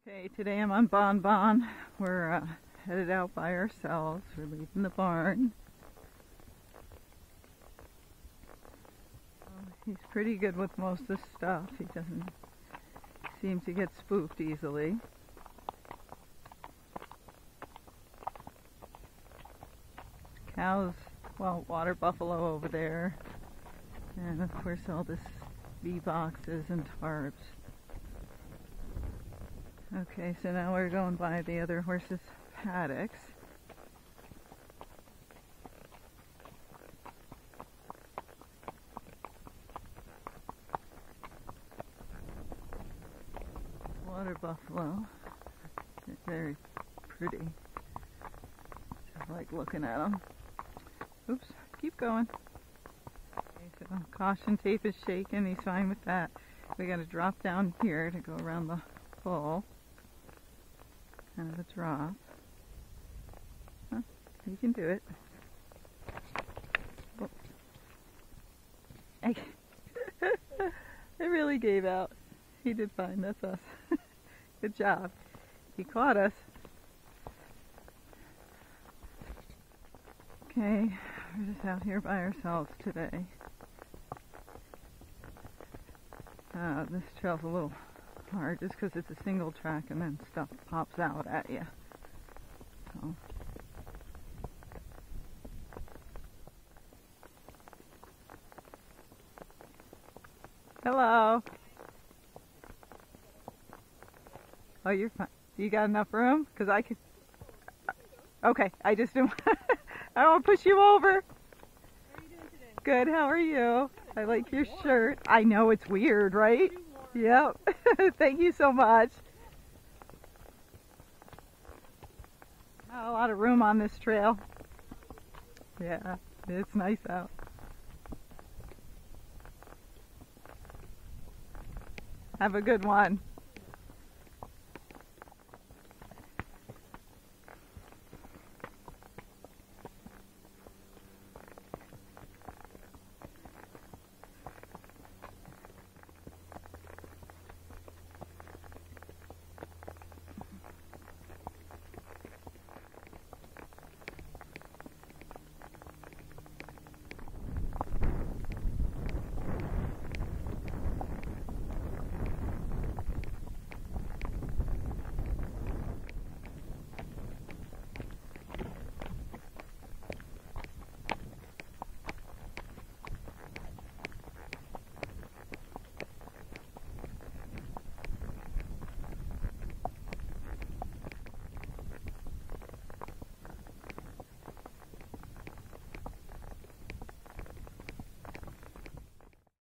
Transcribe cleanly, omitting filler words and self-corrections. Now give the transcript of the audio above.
Okay, today I'm on BonBon. We're headed out by ourselves. We're leaving the barn. He's pretty good with most of the stuff. He doesn't seem to get spooked easily. Cows, well, water buffalo over there. And of course all this bee boxes and tarps. Okay, so now we're going by the other horses' paddocks. Water buffalo. They're very pretty. Just like looking at them. Oops, keep going. Okay, so caution tape is shaking. He's fine with that. We got to drop down here to go around the pole. Kind of a drop. Huh, you can do it. Oh. It really gave out. He did fine. That's us. Good job. He caught us. Okay, we're just out here by ourselves today. This trail's a little hard just because it's a single track and then stuff pops out at you. So. Hello. Oh, you're fine. You got enough room? Because I could... Okay, I just didn't... I don't want to push you over. How are you doing today? Good, how are you? I like your shirt. I know it's weird, right? Yep. Thank you so much. Not a lot of room on this trail. Yeah, it's nice out. Have a good one.